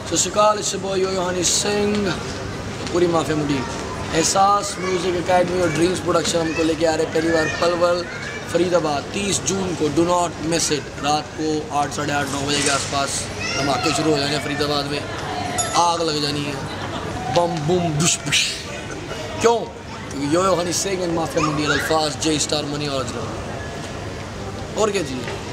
सत श्री अकाल, इस बॉय यो हनी सिंह, पूरी mafia Mundi. Ehsaas music academy और ड्रीम्स प्रोडक्शन हमको लेके आ रहे पहली बार पलवल फरीदाबाद 30 जून को। Do not miss it. रात को 8, साढ़े 8, 9 बजे के आसपास धमाके शुरू हो जाने फरीदाबाद में, आग लग जानी है, बम बुम बुश बुश। क्यों? क्योंकि yo Honey Singh and mafia Mundi Alfaaz J star money और क्या चाहिए।